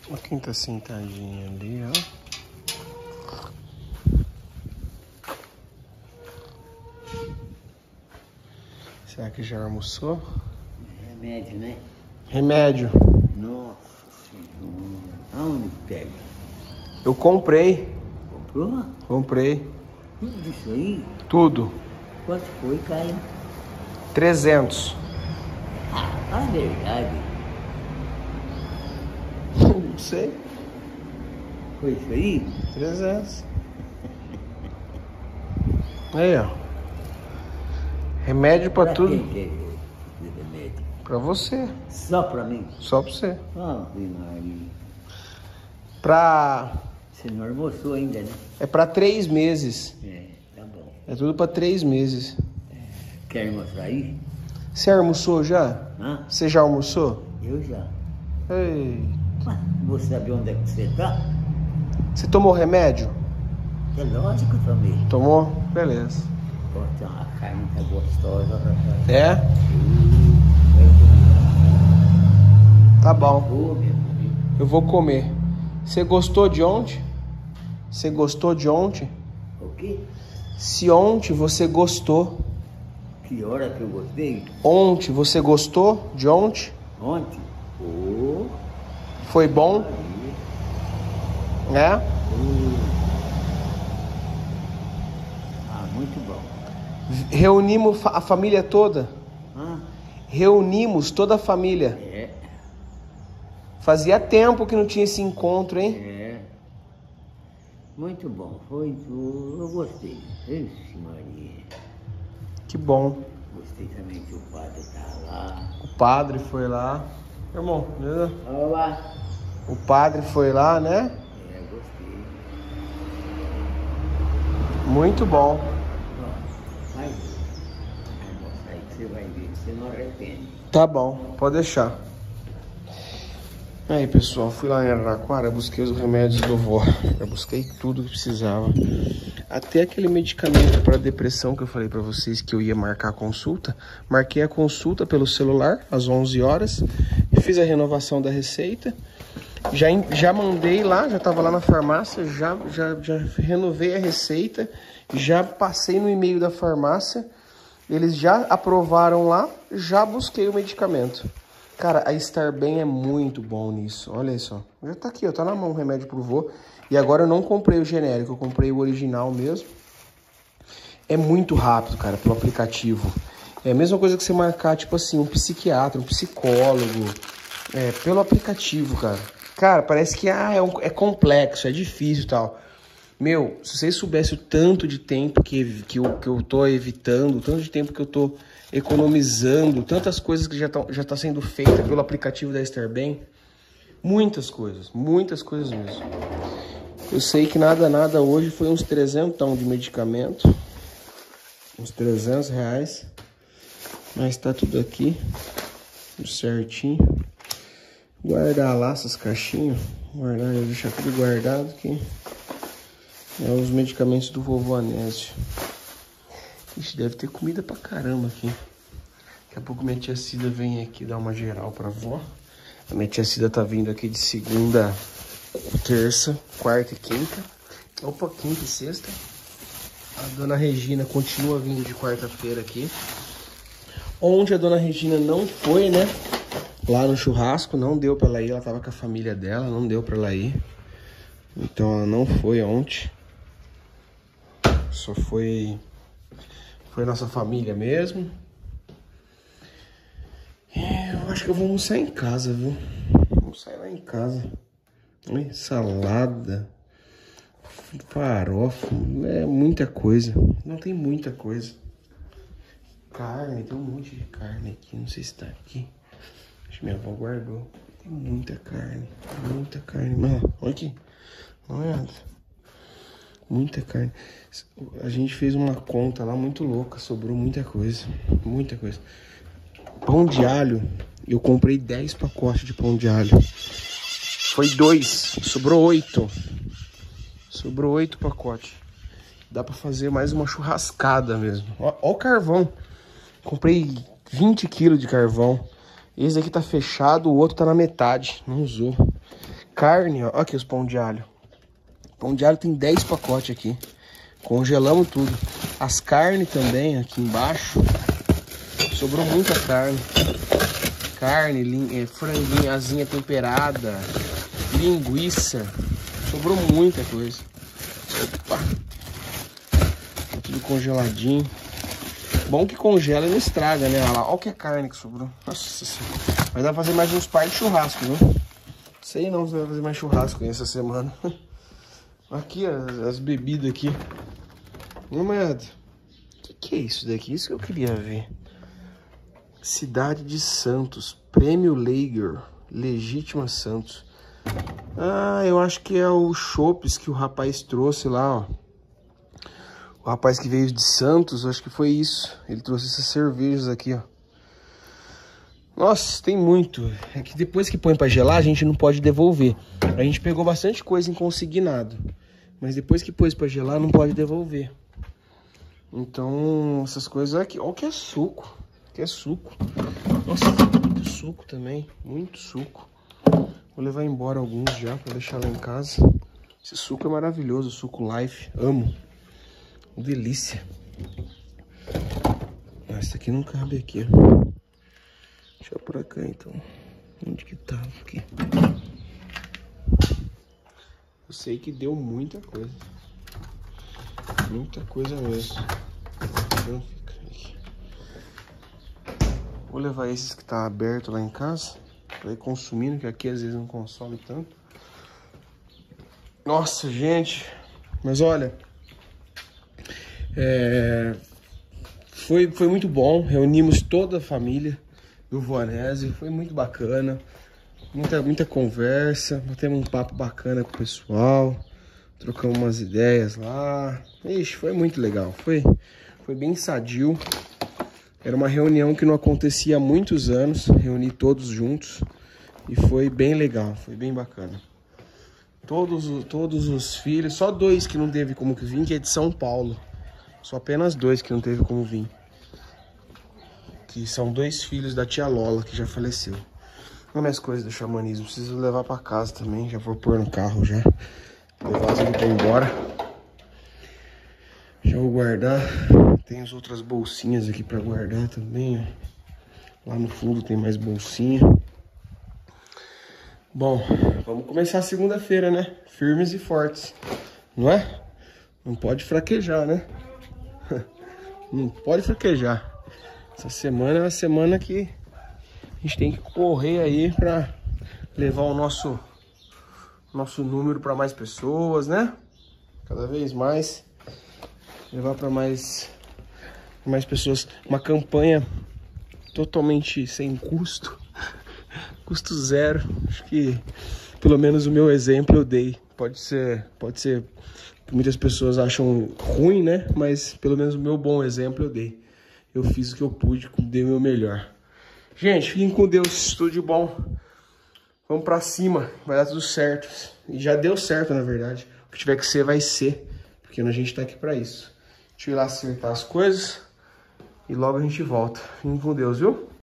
Olha quem tá sentadinho ali, ó. Será que já almoçou? Remédio, né? Remédio. Nossa Senhora. Aonde pega? Eu comprei. Comprou? Comprei. Tudo isso aí? Tudo. Quanto foi, Caio? 300. Ah, é verdade. Não sei. Foi isso aí? 300. Aí, ó. Remédio pra tudo. Quem que é esse remédio? Pra você. Só pra mim? Só pra você. Ave Maria. Pra... Você não almoçou ainda, né? É pra 3 meses. É, tá bom. É tudo pra 3 meses. Quer almoçar aí? Você almoçou já? Hã? Você já almoçou? Eu já. Ei. Mas vou saber onde é que você tá? Você tomou remédio? É lógico também. Tomou? Beleza. Pô, tem uma carne tá gostosa, rapaz. É? Tá bom. Ô, meu filho. Eu vou comer. Você gostou de ontem? Você gostou de ontem? O quê? Se ontem você gostou. Que hora que eu gostei? Ontem você gostou de ontem? Ontem? Ô, Foi bom? aí. Né? Ah, muito bom. Reunimos a família toda. Hã? Reunimos toda a família. É, Fazia tempo que não tinha esse encontro, hein? é. Muito bom. Foi, eu gostei. Ixi, Maria. Que bom. Gostei também que o padre tá lá. O padre foi lá. Irmão, beleza? Olá. O padre foi lá, né? É, gostei. Muito bom. Ó, vai almoçar aí que você vai ver, você não arrepende. Tá bom, pode deixar. Aí, pessoal, fui lá em Araraquara, busquei os remédios do vó. Eu busquei tudo que precisava. Até aquele medicamento para depressão que eu falei para vocês que eu ia marcar a consulta. Marquei a consulta pelo celular às 11 horas. Fiz a renovação da receita. Já mandei lá, já estava lá na farmácia. Já renovei a receita. Já passei no e-mail da farmácia. Eles já aprovaram lá. Já busquei o medicamento. Cara, a Estar Bem é muito bom nisso. Olha só. Já tá aqui, ó. Tá na mão o remédio pro vô. E agora eu não comprei o genérico. Eu comprei o original mesmo. É muito rápido, cara, pelo aplicativo. É a mesma coisa que você marcar, tipo assim, um psiquiatra, um psicólogo. É, pelo aplicativo, cara. Cara, parece que é complexo, é difícil e tal. Meu, se vocês soubessem o tanto de tempo que eu tô evitando, o tanto de tempo que eu tô economizando, tantas coisas que já tá sendo feita pelo aplicativo da Estar Bem. Muitas coisas mesmo. Eu sei que nada hoje foi uns 300 de medicamento. Uns 300 reais. Mas tá tudo aqui. Tudo certinho. Guardar lá essas caixinhas. Guardar, eu deixar tudo guardado aqui. É os medicamentos do vovô Anésio. Ixi, deve ter comida pra caramba aqui. Daqui a pouco minha tia Cida vem aqui dar uma geral pra vó. A minha tia Cida tá vindo aqui de segunda, terça, quarta e quinta. Opa, quinta e sexta. A dona Regina continua vindo de quarta-feira aqui. Onde a dona Regina não foi, né? Lá no churrasco, não deu pra ela ir. Ela tava com a família dela, não deu pra ela ir. Então ela não foi ontem. Só foi nossa família mesmo. Eu acho que eu vou almoçar em casa, viu? Vou sair lá em casa. Salada, farofa, é muita coisa. Não tem muita coisa. Carne, tem um monte de carne aqui. Não sei se tá aqui. Acho que minha avó guardou. Tem muita carne. Mano, olha aqui. Dá uma olhada. Muita carne. A gente fez uma conta lá muito louca. Sobrou muita coisa. Muita coisa. Pão de alho. Eu comprei 10 pacotes de pão de alho. Foi 2. Sobrou 8. Sobrou 8 pacotes. Dá pra fazer mais uma churrascada mesmo. Ó o carvão. Comprei 20 quilos de carvão. Esse aqui tá fechado, o outro tá na metade. Não usou. carne, ó. Olha aqui os pão de alho. Pão de alho tem 10 pacotes aqui. Congelamos tudo. As carnes também aqui embaixo. Sobrou muita carne. Carne, franguinho, asinha temperada, linguiça. Sobrou muita coisa. Opa. Tá tudo congeladinho. Bom que congela e não estraga, né? Olha lá, olha que a carne que sobrou. Nossa senhora. Vai dar pra fazer mais uns par de churrasco, viu? Sei não se vai fazer mais churrasco essa semana. Aqui, as bebidas aqui. Namorado, o que é isso daqui? Isso que eu queria ver. Cidade de Santos. Prêmio Lager. Legítima Santos. Ah, eu acho que é o chopes que o rapaz trouxe lá, ó. O rapaz que veio de Santos, acho que foi isso. Ele trouxe essas cervejas aqui, ó. Nossa, tem muito. É que depois que põe pra gelar, a gente não pode devolver. A gente pegou bastante coisa em consignado. Mas depois que pôs pra gelar, não pode devolver. Então, essas coisas aqui. Olha o que é suco. Que é suco. Nossa, muito suco também. Muito suco. Vou levar embora alguns já pra deixar lá em casa. Esse suco é maravilhoso. Suco Life. Amo. Delícia. Esse aqui não cabe aqui, ó. Deixa eu por cá então. Onde que tava aqui? Eu sei que deu muita coisa. Muita coisa mesmo. Então fica aqui. Vou levar esses que tá aberto lá em casa. Pra ir consumindo, que aqui às vezes não consome tanto. Nossa, gente. Mas olha. Foi muito bom. Reunimos toda a família do Voanese. Foi muito bacana. Muita conversa. Batemos um papo bacana com o pessoal. Trocamos umas ideias lá. Ixi, foi muito legal. Foi bem sadio. Era uma reunião que não acontecia há muitos anos. Reuni todos juntos. E foi bem legal. Foi bem bacana. Todos os filhos. Só 2 que não teve como que vir, que é de São Paulo. Só apenas 2 que não teve como vir. Que são 2 filhos da tia Lola, que já faleceu. Olha minhas coisas do xamanismo. Preciso levar pra casa também. Já vou pôr no carro já. Levar as pra ir embora. Já vou guardar. Tem as outras bolsinhas aqui pra guardar também, ó. Lá no fundo tem mais bolsinha. Bom, vamos começar segunda-feira, né? Firmes e fortes. Não é? Não pode fraquejar, né? Não pode fraquejar. Essa semana é uma semana que a gente tem que correr aí pra levar o nosso número pra mais pessoas, né? Cada vez mais. Levar pra mais pessoas. Uma campanha totalmente sem custo. Custo zero. Acho que pelo menos o meu exemplo eu dei. Pode ser que muitas pessoas acham ruim, né? Mas pelo menos o meu bom exemplo eu dei. Eu fiz o que eu pude, dei o meu melhor. Gente, fiquem com Deus, tudo de bom. Vamos pra cima, vai dar tudo certo. E já deu certo, na verdade. O que tiver que ser, vai ser. Porque a gente tá aqui pra isso. Deixa eu ir lá acertar as coisas. E logo a gente volta. Fiquem com Deus, viu?